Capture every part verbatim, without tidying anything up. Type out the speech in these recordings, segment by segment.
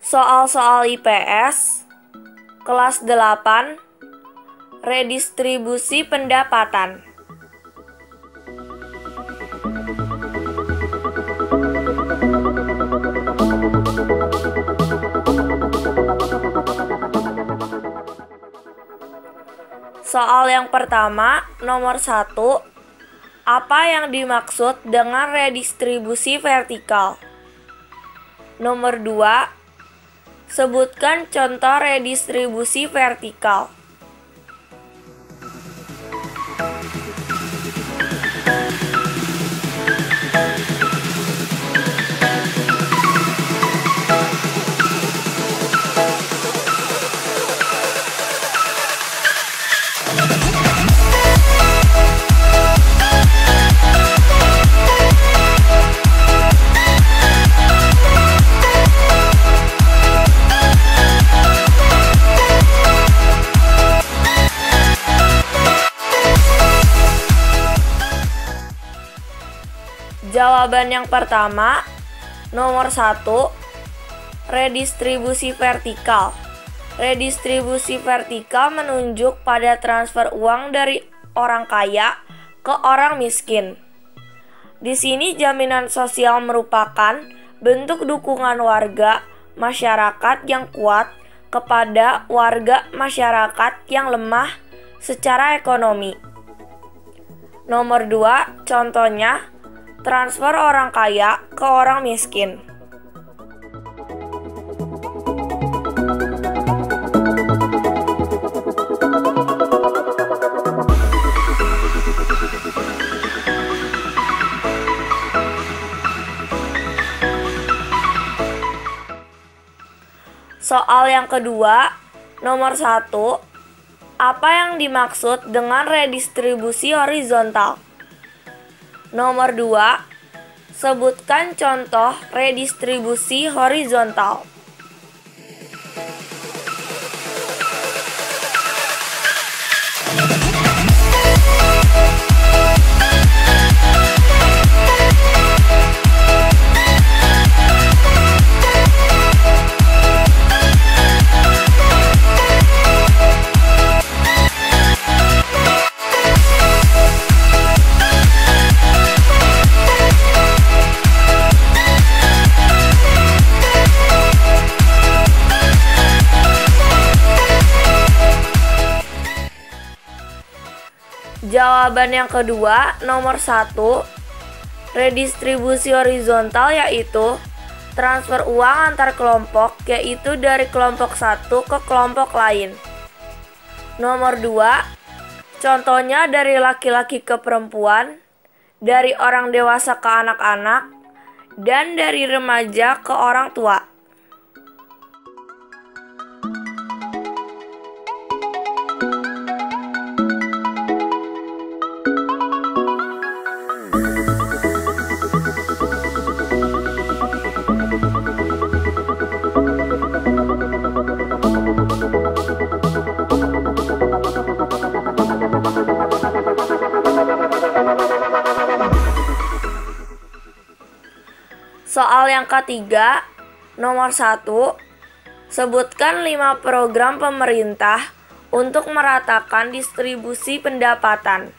Soal-soal I P S kelas delapan, redistribusi pendapatan. Soal yang pertama, nomor satu. Apa yang dimaksud dengan redistribusi vertikal? Nomor dua. Sebutkan contoh redistribusi vertikal. Jawaban yang pertama, nomor satu, redistribusi vertikal. Redistribusi vertikal menunjuk pada transfer uang dari orang kaya ke orang miskin. Di sini jaminan sosial merupakan bentuk dukungan warga masyarakat yang kuat kepada warga masyarakat yang lemah secara ekonomi. Nomor dua, contohnya transfer orang kaya ke orang miskin. Soal yang kedua, nomor satu. Apa yang dimaksud dengan redistribusi horizontal? Nomor dua. Sebutkan contoh redistribusi horizontal. Jawaban yang kedua, nomor satu, redistribusi horizontal yaitu transfer uang antar kelompok, yaitu dari kelompok satu ke kelompok lain. Nomor dua, contohnya dari laki-laki ke perempuan, dari orang dewasa ke anak-anak, dan dari remaja ke orang tua. Soal yang ketiga, nomor satu, sebutkan lima program pemerintah untuk meratakan distribusi pendapatan.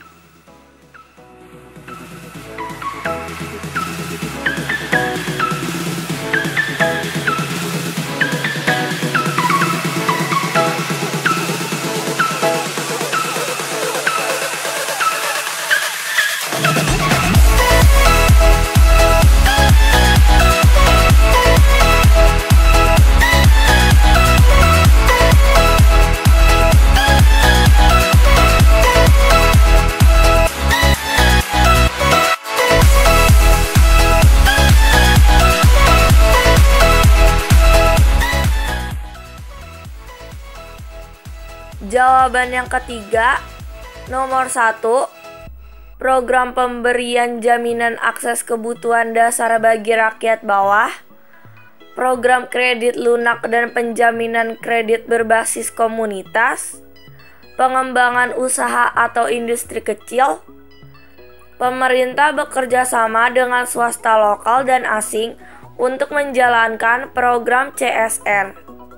Jawaban yang ketiga, nomor satu, program pemberian jaminan akses kebutuhan dasar bagi rakyat bawah, program kredit lunak dan penjaminan kredit berbasis komunitas, pengembangan usaha atau industri kecil. Pemerintah bekerja sama dengan swasta lokal dan asing untuk menjalankan program C S R.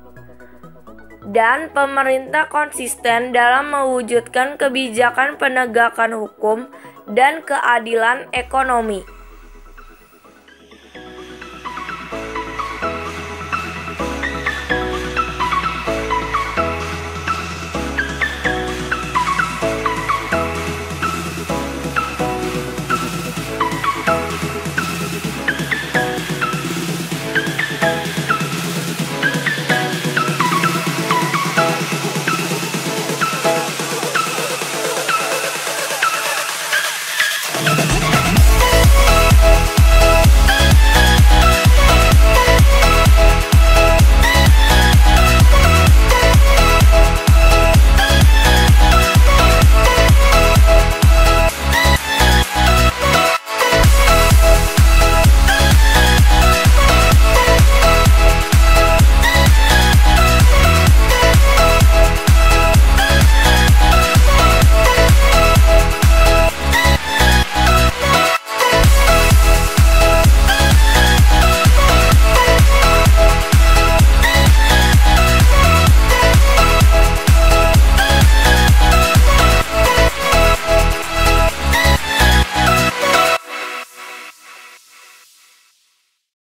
Dan pemerintah konsisten dalam mewujudkan kebijakan penegakan hukum dan keadilan ekonomi.